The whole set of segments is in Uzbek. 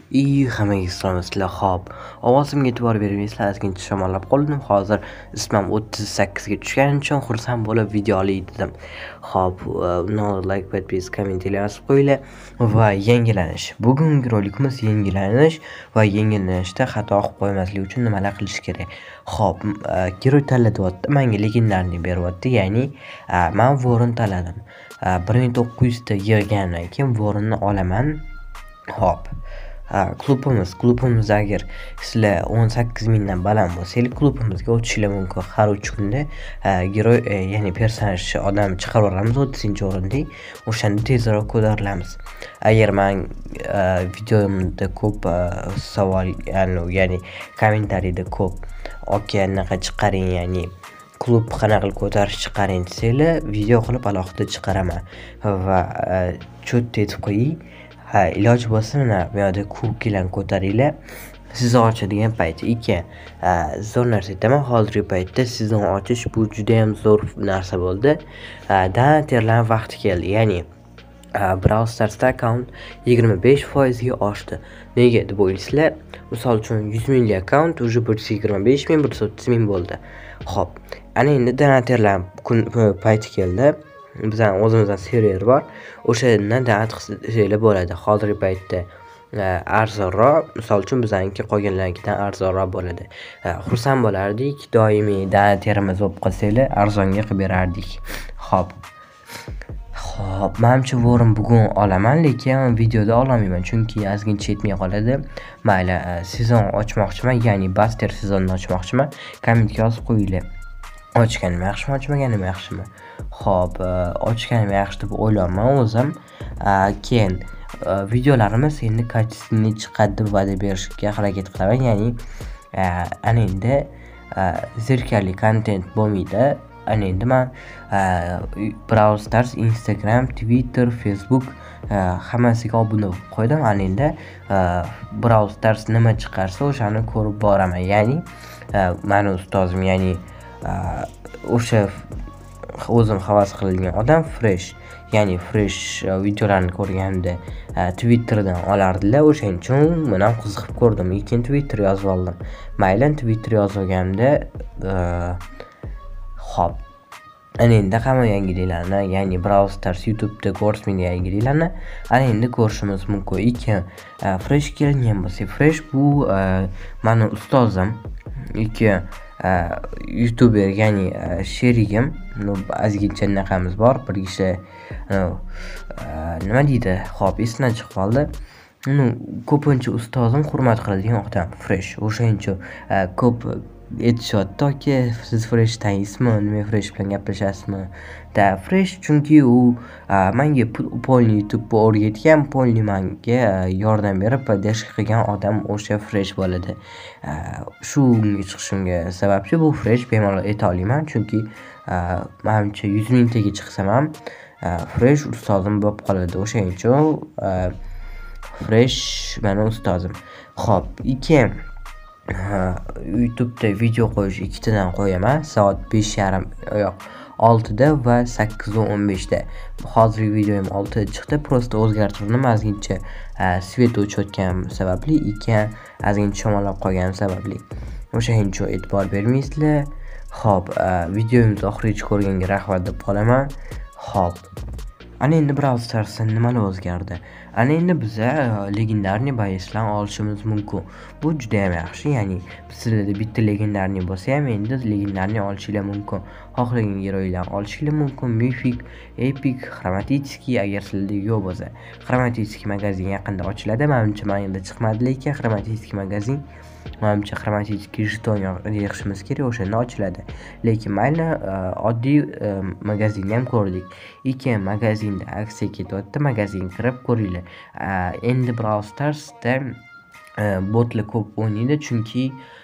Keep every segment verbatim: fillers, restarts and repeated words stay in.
İyi hammaga salomsizlar. Xo'p, ovozimga e'tibor bermaysizlar, ozgincha shamollab qoldim. Hozir ismim o'ttiz sakkiz ga tushgani uchun xursand bo'lib videoli dedim. Xo'p, no like, podpis, kommentariy yozib qo'yinglar va yangilanish. Bugungi rolikimiz yangilanish va yangilanishda xato qilib qo'ymaslik uchun nimalar qilish kerak. Xo'p, giroy tanlatyapti, menga legendarni beryapti, ya'ni men Voron tanladim. bir ming to'qqiz yuz ta yig'gandan keyin Voronni olaman. Xo'p. Klubimiz, klubimiz agar sizlar o'n sakkiz mingdan baland bo'lsangiz, klubimizga o'tishinglar mumkin. Har uch kunda giroy, ya'ni personaj odam chiqarib yuboramiz o'ttizinchi o'rinda. O'shanda tezroq ko'tarilamiz. Agar men videomda ko'p savol, ya'ni kommentariyda ko'p "Oka, anaqa chiqaring, ya'ni klub qanaqa qilib ko'tarish chiqaring" desanglar, video qilib alohida chiqaraman va cho'tta aytib qo'ying. Ha, iloji bo'lsa mana bu yerda kubkilarni ko'taringlar. Sizni ochadigan payti ekan. Zo'r narsa aytaman, hozirgi paytda sizni ochish bu juda ham zo'r narsa bo'ldi. Donatorlar vaqti keldi. Ya'ni Brawl Stars'da akkaunt yigirma besh foiz ga oshdi. Nega deb o'ylaysizlar? Misol uchun yuz minglik akkaunt уже bir yuz yigirma besh ming, bir yuz o'ttiz ming bo'ldi. Xo'p, ana endi donatorlar payti keldi. Bizning o'zimizdan server bor. O'shandan donat qilsanglar bo'ladi. Hozirgi paytda arzonroq, misol uchun bizaniki qolganlarnikidan arzonroq bo'ladi. Xursand bo'lardik, doimiy donaterimiz bo'lib qolsanglar, arzonga qilib berardik. Xo'p. Xo'p, menimcha Voron bugun olaman, lekin videoda olmayman, chunki ozgincha yetmay qoladi. Mayli, sezon ochmoqchiman, ya'ni Buster sezonini ochmoqchiman. Kommentga yozib qo'yinglar. Ochganim yaxshimi, ochmaganim yaxshimi? Xo'p, ochganim yaxshi deb o'ylayman o'zim. Keyin videolarimiz endi kачественный chiqadi deb va'da berishga harakat qilaman. Ya'ni ana endi zerikarli kontent bo'lmaydi. Ana endi men Brawl Stars, Instagram, Twitter, Facebook hammasiga obuna bo'lib qo'ydim. Ana endi Brawl Stars nima chiqarsa o'shani ko'rib boraman. Ya'ni meni ustozim, ya'ni o'sha o'zim havas qilgan odam Fresh, ya'ni Fresh videolarini ko'rganimda Twitterdan olardilar. O'shaning uchun men ham qiziqib ko'rdim. Keyin Twitter yozib oldim. Mayli, Twitter yozganimda xo'p. Ana endi hamma yangiliklarni, ya'ni Brawl Stars YouTube'da ko'rsatmaydi yangiliklarni, ana endi ko'rishimiz mumkin. Ikki Fresh kelgan bo'lsa, Fresh bu meni ustozim, ikki YouTuber, ya'ni sherigim, ozgincha anaqamiz bor, bir kishi nima deydi? Xo'p, esimdan chiqib qoldi. Uni ko'pincha ustozim hurmat qiladigan odam Fresh. O'shaning uchun ko'p aytishyapti, "Oka, siz Fresh tanysizmi? Nima Fresh bilan gaplashasizmi?" Da Fresh chunki u menga polni YouTube o'rgatgan, polni menga yordam berib podдержка qilgan odam o'sha Fresh bo'ladi. Shu chiqishimga sababchi bu Fresh bemalol ayta olaman, chunki menimcha yuz mingtaga chiqsam ham Fresh ustozim bo'lib qoladi. O'shaning uchun Fresh meni ustozim. Xo'p, ikki YouTube'da video qo'yish ikkitadan qo'yaman. Soat besh yarim yo'q, oltida va sakkiz va o'n beshda. Hozirgi videom oltida chiqdi. Prosta o'zgartirdim ozgincha svet o'chayotgan sababli, ikki ozgincha shamollab qolgani sababli. O'shaning uchun e'tibor bermaysizlar. Xo'p, videomizni oxirigacha ko'rganga rahmat deb qolaman. Xo'p. Ana endi Brawl Stars'da nimalar o'zgardi? Ana endi biza legendarniy bayislarni olishimiz mumkin. Bu juda ham yaxshi, ya'ni sizlarda bitta legendarniy bo'lsa ham endi legendarniy olishinglar mumkin. Xohlagan giroylarni olishinglar mumkin. Mythic, Epic, Chromatический agar sizlarda yo'q bo'lsa. Chromatический magazin yaqinda ochiladi. Menimcha menda chiqmadi, lekin Chromatический magazin menimcha Chromatический jeton yig'ishimiz kerak, o'shanda ochiladi. Lekin mayli, oddiy magazinni ham ko'rdik. Ikki magazinda aksiya ketyapti, magazinga kirib ko'ringlar. Endi Brawl Stars'da botlar ko'p o'ynaydi, chunki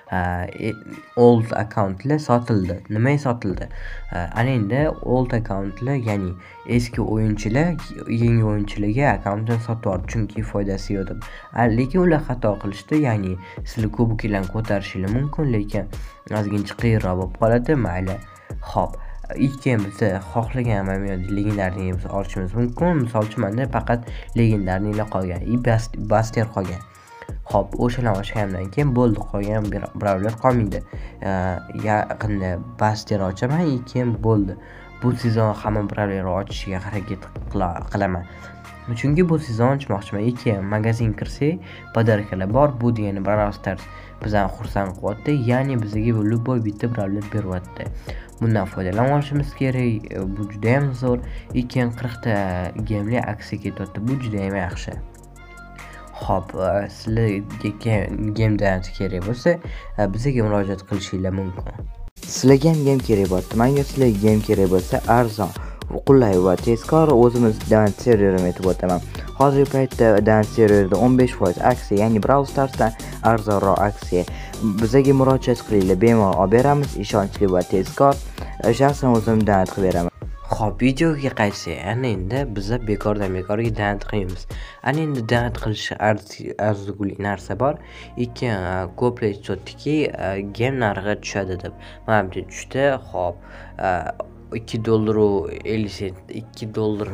old akkauntlar sotildi. Nimaga sotildi? Ana endi old akkauntlar, ya'ni eski o'yinchilar yangi o'yinchilarga akkauntni sotib yubordi, chunki foydasi yo'q deb. Lekin ular xato qilishdi, ya'ni sizlar kuboklarni ko'tarishingiz mumkin, lekin ozgincha qiyinroq bo'lib qoladi. Mayli. Xo'p, ikkimizni xohlagan mamiyat legendarniyimizni olishimiz mumkin. Misol uchun menda faqat legendarniylar qolgan, Buster qolgan. Xo'p, o'shalarni ochgandan keyin bo'ldi, qolgan birovlar qolmaydi. Yaqinda Baster ochaman, keyin bo'ldi. Bu sezon hamma birovlar ochishga harakat qilaman. Chunki bu sezon ochmoqchiman. Keyin magazin kirsak, podarkalar bor. Bu degani Brawl Stars bizani xursand qilyapti. Ya'ni bizga bu любой bitta birovlar beryapti. Bundan foydalanib olishimiz kerak. Bu juda ham zo'r. Keyin qirq ta gemli aksiya ketyapti. Bu juda ham yaxshi. Xo'p, sizlarga game dance kerak bo'lsa, bizga murojaat qilishingiz mumkin. Sizlarga ham game kerak bo'lsa, menga sizlarga game kerak bo'lsa, arzon, qulay va tezkor o'zimiz dance serverini aytib o'taman. Hozirgi paytda dance serverida o'n besh foiz aksiya, ya'ni Brawl Starsdan arzonroq aksiya. Bizga murojaat qilinglar, bemalol olib beramiz, ishonchli va tezkor. Shaxsan o'zim dance qilib beraman. Xo'p, videoga qaytsak, ana endi biz bekordan bekorga dance qilamiz. Ana endi dance qilish arzigulik narsa bor. Lekin ko'plar aytayotdiki, game narxi tushadi deb. Menimcha tushdi. Xo'p, ikki dollar ellik sent, ikki dollar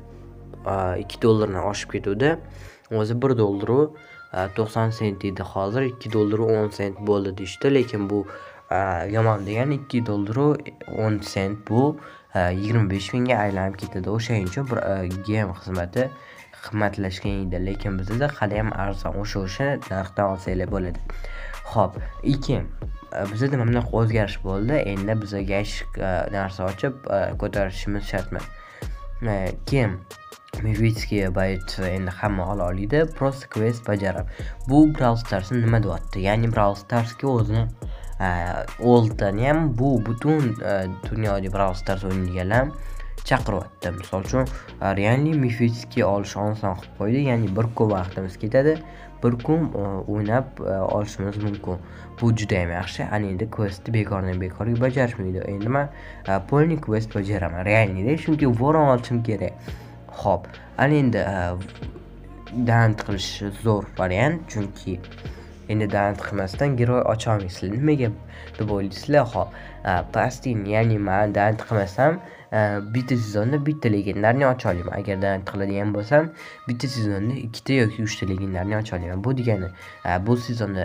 ikki dollardan oshib ketuvdi. O'zi bir dollar to'qson sent edi. Hozir ikki dollar o'n sent bo'ldi deyishdi, lekin bu yomon degani ikki dollar o'n sent bu yigirma besh mingga aylanib ketadi. O'shaning uchun game xizmati qimmatlashgan edi, lekin bizda hali ham arzon, o'sha o'sha narxdan olsanglar bo'ladi. Xo'p, keyin bizda nima bunaqa o'zgarish bo'ldi. Endi bizga narsa ochib ko'tarishimiz shart emas. Keyin Mivitskiy bayt endi hamma ola oladi. Prosta quest bajarib. Bu Brawl Starsni nima deyapti? Ya'ni Brawl Starsga o'zini olddan ham bu butun dunyoda Brawl Stars o'ynaydiganlar chaqiryapti. Misol uchun, realni Mivitskiy olish oson qilib qo'ydi. Ya'ni bir kun vaqtimiz ketadi. Bir kun o'ynab olishimiz mumkin. Bu juda ham yaxshi. Ana endi questni bekordan bekorga bajarishmaydi. Endi men polni quest bajaraman realnida, chunki voron olishim kerak. Xo'p, ana endi dance qilish zo'r variant, chunki endi dance qilmasdan giroy ocha olmaysizlar. Nimaga deb o'ylaysizlar? Xo'p, pastin, ya'ni men dance qilmasam, bitta sezonda bitta legendarni ocha olaman. Agar dance qiladigan bo'lsam, bitta sezonda ikkita yoki uchta legendarni ocha olaman. Bu degani, bu sezonda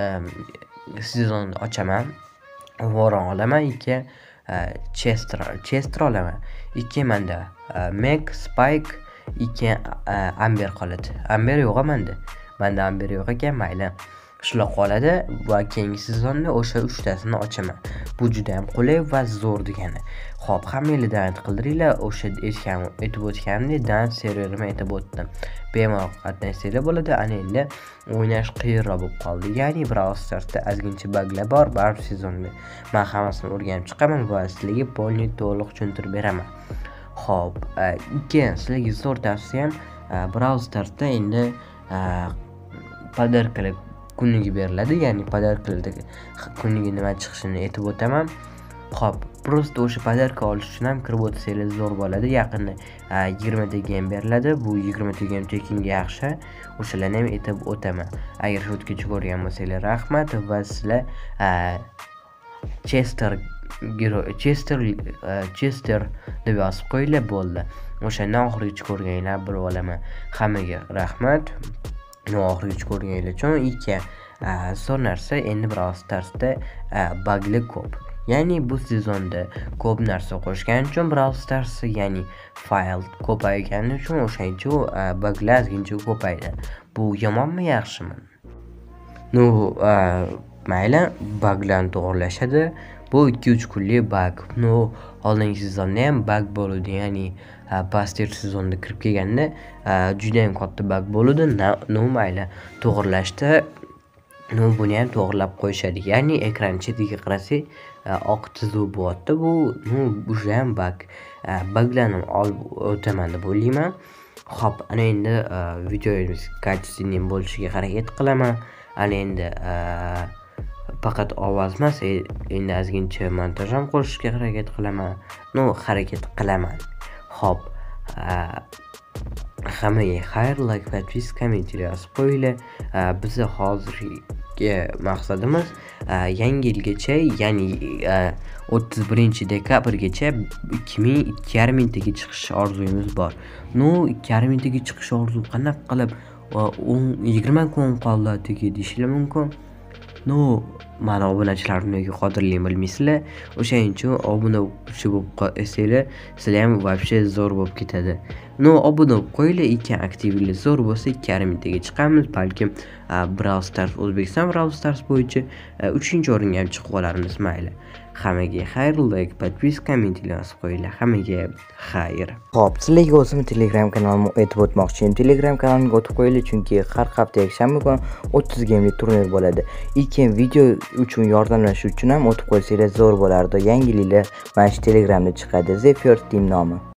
sezonni ochaman, voron olaman, ikki Chester, Chester olaman. Ikki menda Meg, Spike, ikki Amber qoladi. Amber yo'q menda. Menda Amber yo'q ekan, mayli. Shular qoladi va keyingi sezonda o'sha uchtasini ochaman. Bu juda ham qulay va zo'r degani. Xo'p, hammanglar dance qildiringlar. O'sha aytib o'tganimdek dance serverini aytib o'tdim. Bemalol qatnashsanglar bo'ladi. Ana endi o'ynash qiyinroq bo'lib qoldi. Ya'ni Brawl Starsda ozgincha buglar bor, barcha sezonda. Men hammasini o'rganib chiqaman va sizlarga polni to'liq tushuntirib beraman. Xo'p, keyin sizlarga zo'r tavsiyam, Brawl Starsda endi podarkalar kuniga beriladi. Ya'ni podarkalarda kuniga nima chiqishini aytib o'taman. Xo'p, prosta o'sha podarka olish uchun ham kirib o'tsanglar zo'r bo'ladi. Yaqinda yigirma ta game beriladi. Bu yigirma ta game tekinga yaxshi. O'shalarni ham aytib o'taman. Agar shutgacha ko'rgan bo'lsanglar rahmat va sizlar Chester Chester Chester deb yozib qo'yinglar bo'ldi. O'shandan oxirigacha ko'rganinglar bilib olaman. Hammaga rahmat. Oxirigacha ko'rganinglar uchun ikki zo'r narsa endi Brawl Starsda buglar ko'p. Ya'ni bu sezonda ko'p narsa qo'shgan uchun Brawl Stars, ya'ni fayl ko'paygani uchun o'shancha buglar ozgincha ko'paydi. Bu yomonmi, yaxshimi? No, mayli, buglarni to'g'rilashadi. Bu ikki uch kunlik bug. No, oldingi sezonda ham bug bo'ldi, ya'ni Baster sezonida kirib kelganda juda ham katta bug bo'ldi. No, mayli, to'g'rilashdi. No, buni ham to'g'rilab qo'yishadi. Ya'ni ekran chetiga qarasak, oq chizuv bo'lyapti. Bu, no, bu ham bug. Buglarni olib o'taman deb o'ylayman. Xo'p, ana endi videomiz kачественный bo'lishiga harakat qilaman. Ana endi faqat ovoz emas, endi ozgincha montaj ham qilishga harakat qilaman. No, harakat qilaman. Xo'p, hammaga xayr, like, podpiska, kommentariy yozib qo'yinglar. Biz hozirgi maqsadimiz yangi yilgacha, ya'ni o'ttiz birinchi dekabrgacha ikki ming ikki yarim mingtaga chiqish orzuyimiz bor. No, ikki yarim mingtaga chiqish orzu qanaqa qilib va yigirma kun qoldi tegi deyishlar mumkin. No, mana obunachilarim yoki qadrli bilmaysizlar. O'shaning uchun obuna bo'lib qolsanglar, sizlar ham вообще zo'r bo'lib ketadi. No, obuna bo'lib qo'yinglar, ekan aktivlik zo'r bo'lsa ikki yarim mingtaga chiqamiz. Balkim Brawl Stars O'zbekiston Brawl Stars bo'yicha uchinchi o'ringa ham chiqib qolarmiz, mayli. Hammaga xayr, like, podpiska, kommentlar yozib qo'yinglar. Hammaga xayr. Xo'p, sizlarga o'zim Telegram kanalimni aytib o'tmoqchiman. Telegram kanalimga o'tib qo'yinglar, chunki har hafta yakshanba kuni o'ttiz gamelik turnir bo'ladi. Keyin video uchun yordamlashish uchun ham o'tib qo'ysanglar zo'r bo'lardi. Yangiliklar mana shu Telegramda chiqadi. The First Team nomi.